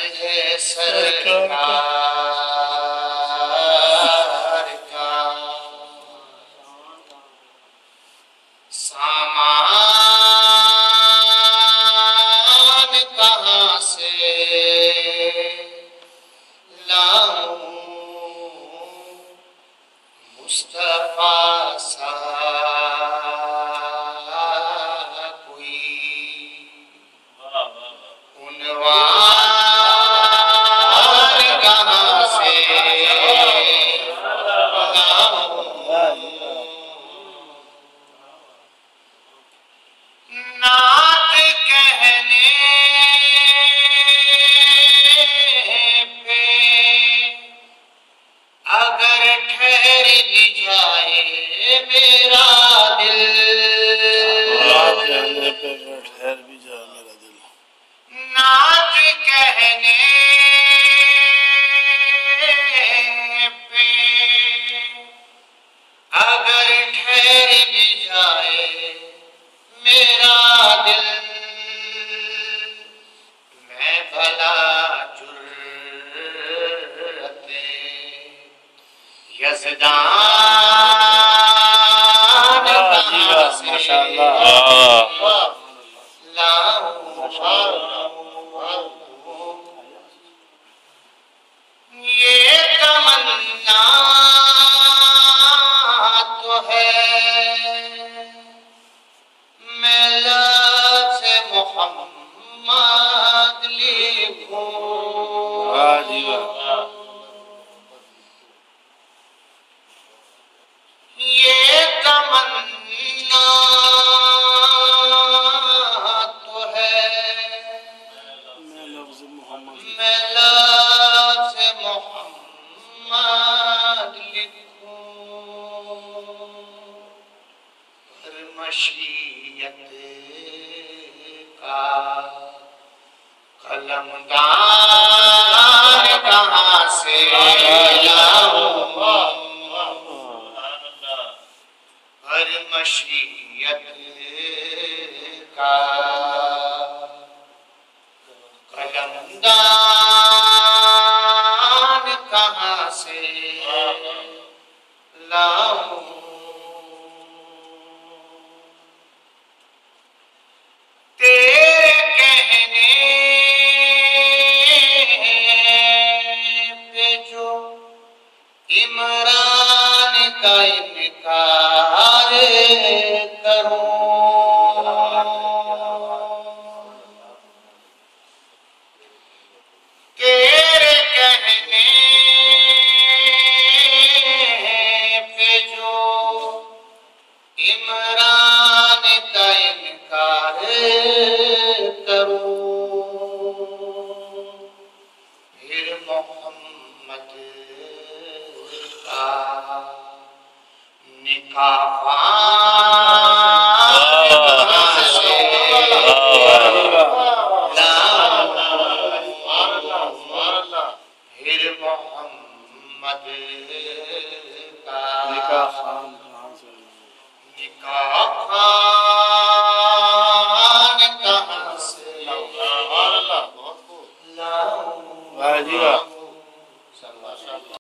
ہے سرکار کا سامان کہاں سے لاؤں مصطفیٰ سا کوئی عنوان کہاں سے لاؤں نعت کہنے پہ اگر ٹھہر بھی جائے میرا دل نعت کہنے پہ اگر ٹھہر بھی جائے میرا دل نعت کہنے پہ اگر ٹھہر بھی جائے میرا دل میں بھلا جرأت یزدان کہاں سے لاؤں یہ تمنا تو ہے میں لفظ محمد لکھوں یہ تمنا تو ہے میں لفظ محمد لکھوں پر مشیت کا قلمدان کہاں سے لاؤں پر مشیت کا قلمدان کہاں سے لاؤں تیرے کہنے پہ جو عمران کا انکار کروں تیرے کہنے پہ جو عمران کا انکار کروں پھر محمد کا نکاح